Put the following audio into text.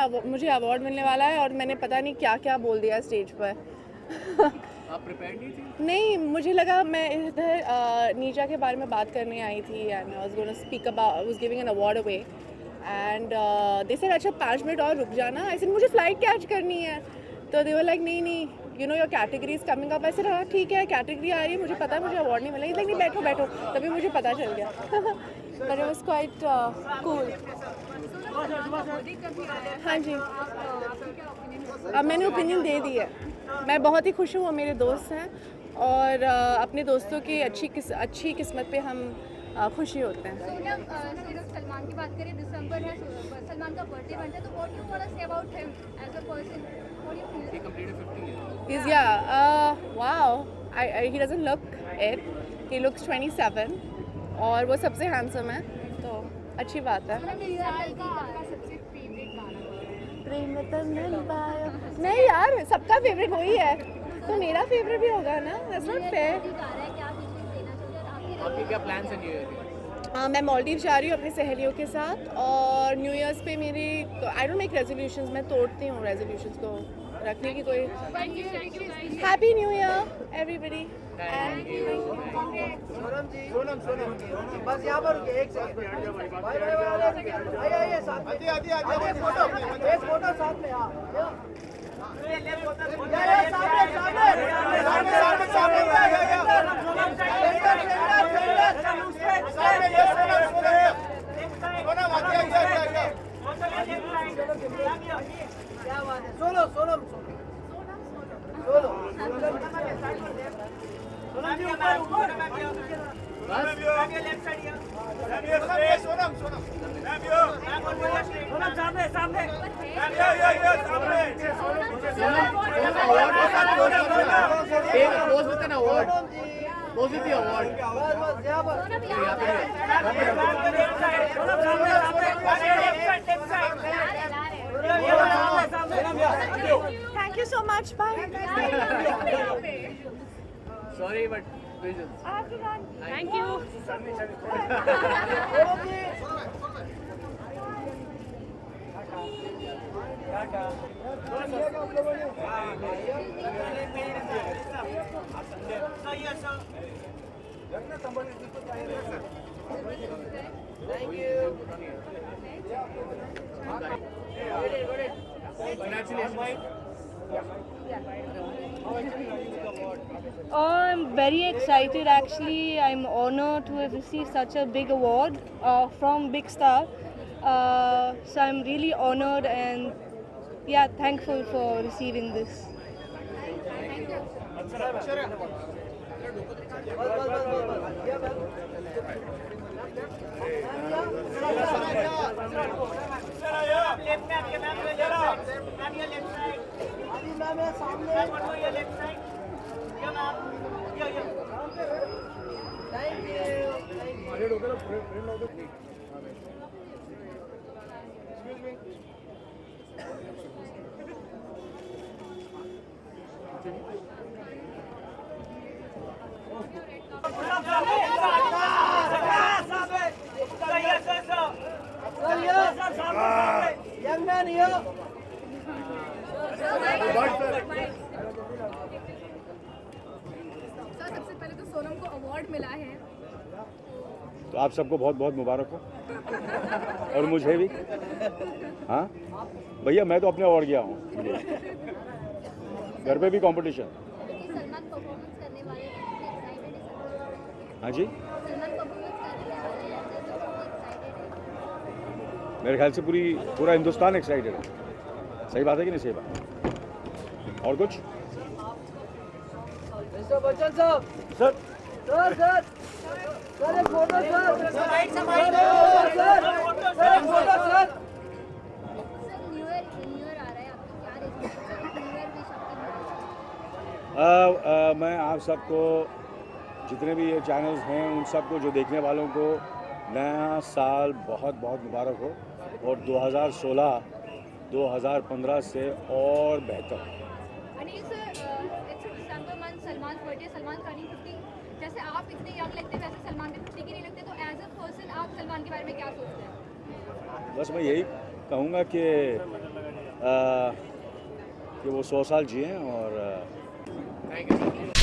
मुझे अवार्ड मिलने वाला है और मैंने पता नहीं क्या क्या बोल दिया स्टेज पर। आप प्रिपेयर नहीं थी? नहीं, मुझे लगा मैं इधर नीजा के बारे में बात करने आई थी and I was going to speak about, I was giving an award away and they said अच्छा 5 मिनट और रुक जाना। आई सेड मुझे फ्लाइट कैच करनी है, तो दे वर लाइक नहीं you know your category is coming up. ऐसे हाँ ठीक है, कैटेगरी आ रही है, मुझे पता है मुझे अवार्ड नहीं मिला। लाइक नहीं बैठो बैठो, तभी मुझे पता चल गया। But it was quite cool. हाँ जी, अब मैंने ओपिनियन दे दी है। मैं बहुत ही खुश हूँ, वो मेरे दोस्त हैं और अपने दोस्तों की अच्छी किस्मत पे हम खुशी होते हैं। सलमान की बात करें, दिसंबर है, सलमान का बर्थडे बनता है, तो what you want to say about him as a person? What you feel? He completed 50 years. He's wow. He doesn't look it. He looks 27 और वो सबसे हैंडसम है, तो अच्छी बात है। नहीं यार, सबका फेवरेट वही है, तो मेरा फेवरेट भी होगा ना। That's not fair. आपके क्या प्लान्स हैं न्यू ईयर के? मैं मालदीव जा रही हूँ अपनी सहेलियों के साथ और न्यू ईयर्स पे मेरी आई डोंट मेक रेजोल्यूशंस, मैं तोड़ती हूँ रेजोल्यूशंस को रखने की कोई। Happy new year everybody. Sonam बस यहाँ पर एक सेकंड, आइए साथ में, एक फोटो साथ में। Pose with an award. Pose with the award. Thank you so much. Bye. Sorry, but visions. I have to run. Thank you. I'm very excited actually. I'm honored to have received such a big award from Big Star. So I'm really honored and thankful for receiving this. सबसे पहले तो सोनम को award मिला है, तो आप सबको बहुत बहुत मुबारक हो और मुझे भी। हाँ भैया, मैं तो अपने अवार्ड गया हूँ, घर पे भी कंपटीशन। सलमान परफॉर्मेंस करने वाले एक्साइटेड? हाँ जी, सलमान परफॉर्मेंस करने वाले एक्साइटेड है? मेरे ख्याल से पूरा हिंदुस्तान एक्साइटेड है। सही बात है कि नहीं? सही बात। और कुछ बच्चन साहब, सर? सर एक फोटो सर, न्यू ईयर आ रहा है, आपकी क्या रेजोल्यूशन? न्यू ईयर विश आपकी? मैं आप सबको, जितने भी ये चैनल्स हैं, उन सबको, जो देखने वालों को नया साल बहुत बहुत मुबारक हो और 2016 2015 से और बेहतर। Anil sir, it's December month, Salman birthday, Salman turning 50। जैसे आप इतने यंग लगते हैं, वैसे सलमान भी 50 के नहीं लगते, तो एज अ पर्सन आप सलमान के बारे में क्या सोचते हैं? बस मैं यही कहूँगा कि कि वो 100 साल जिएं और Thank you.